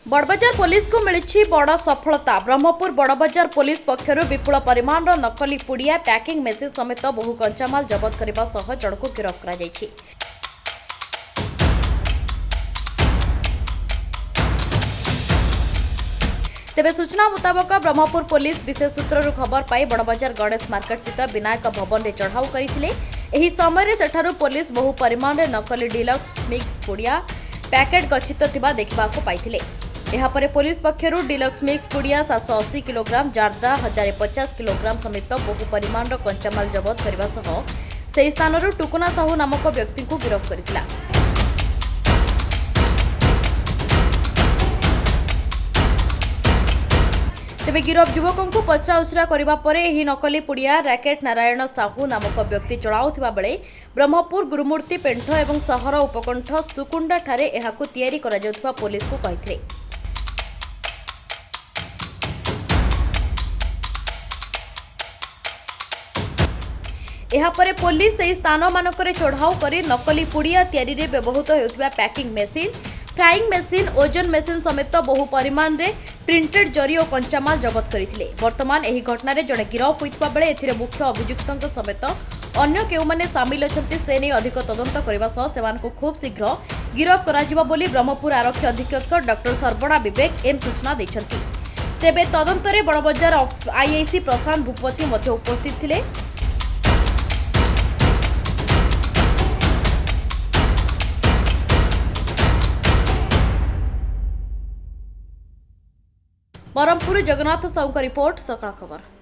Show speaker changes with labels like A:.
A: बड़बजार police को मिली बड़ सफलता। ब्रह्मपुर बड़बजार पुलिस पक्षर विपुल परिमाण नकली पुड़िया पैकिंग मेसिन समेत बहु कंचामाल जबत करने सह जणक गिरफ्त कर। तेबे सूचना मुताबक ब्रह्मपुर पुलिस विशेष सूत्रु खबर पाई बड़बजार गणेश मार्केट स्थित विनायक भवन में चढ़ाऊ करते। एही समय सेठारु पुलिस बहु परिमाण नकली डिलक्स मिक्स पुड़िया पैकेट गच्छित थिबा देखा पाई। यापर पुलिस पक्षर डिलक्स मिक्स पुड़िया 780 किलोग्राम जार्दा 1050 किलोग्राम समेत बहु परिमाण कंचामाल जबत करने सह स्थान टुकुना साहू नामक व्यक्ति को गिरफ्त कर। तेबे गिरफ युवकों को पचराउचरा करने पर यह नकली पुड़िया रैकेट नारायण साहू नामक व्यक्ति चलाउथिबा बेले ब्रह्मपुर गुरुमूर्ति पेंठ एवं सहर उपकंठ सुकुंडा ठारे एहाकु तैयारी करा जाउथिबा पुलिस को कहिथिले। यापर पुलिस से स्थान मानक चढ़ाऊ कर नकली पुड़िया तैयारी रे व्यवहृत होउथिबा packing machine frying machine ozone machine समेत बहु परिमाण रे प्रिंटेड जरी और कंचामाल जबत करथिले। वर्तमान एही घटना रे जड़े गिरफ होइतबा बेले एथिरे मुख्य अभियुक्तक समेत अन्य केउमाने शामिल अछंती से नै अधिक तदंत करबा सह सेमान को खूब शीघ्र गिरफ कराजिबा बोली ब्रह्मपुर आरक्षी अधीक्षक डॉक्टर सर्वणा विवेक एम सूचना दैछंती। तेबे तदंत रे बड़बजार आईआईसी प्रशांत भूपति मध्य उपस्थित थिले। बरहमपुर जगन्नाथ साहू का रिपोर्ट सकाळ खबर।